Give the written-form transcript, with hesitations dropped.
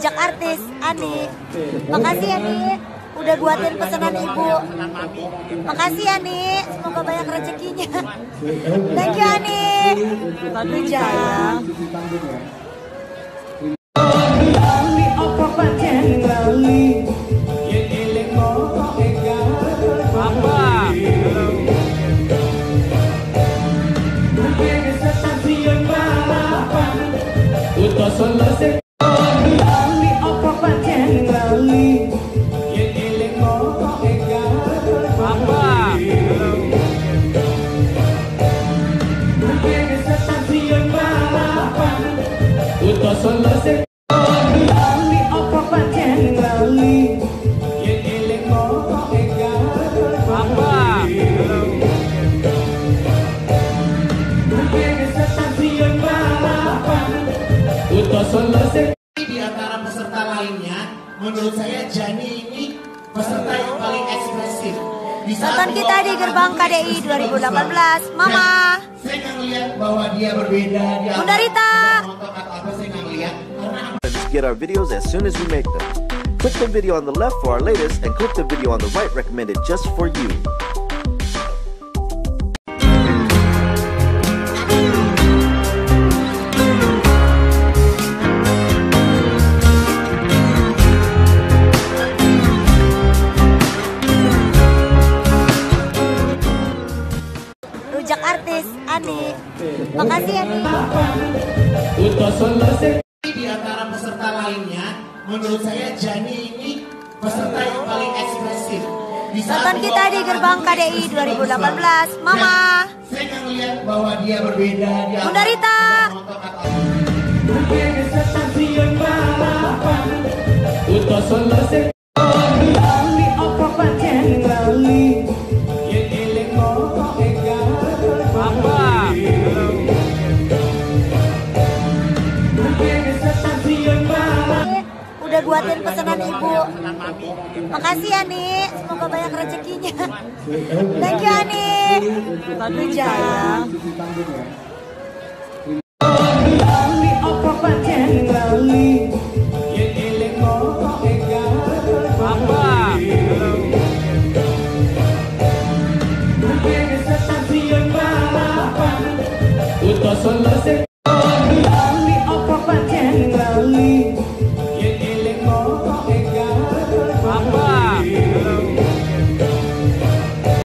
Rujak artis, Ani. Makasih ya, Ni. Udah buatin pesanan ibu. Makasih ya, Ni. Semoga banyak rezekinya. Thank you, Ani. Rujak. Di antara peserta lainnya, menurut saya Jani ini peserta yang paling ekspresif. Nonton kita di gerbang KDI 2018, Mama. Saya nggak ngeliat bahwa dia berbeda. Bunda Rita. Saya nggak ngeliat. Get our videos as soon as we make them. Click the video on the left for our latest and click the video on the right recommended just for you. Rujak artis, Ani. Makasih ya, Ni. Di antara peserta lainnya, menurut saya Jani ini peserta yang paling ekspresif. Nonton kita di gerbang KDI 2018, Mama. Saya nggak ngeliat bahwa dia berbeda. Bunda Rita. Udah buatin pesanan ibu. Makasih ya, Ni. Semoga banyak rezekinya. Thank you, Ani. Rujak. Solo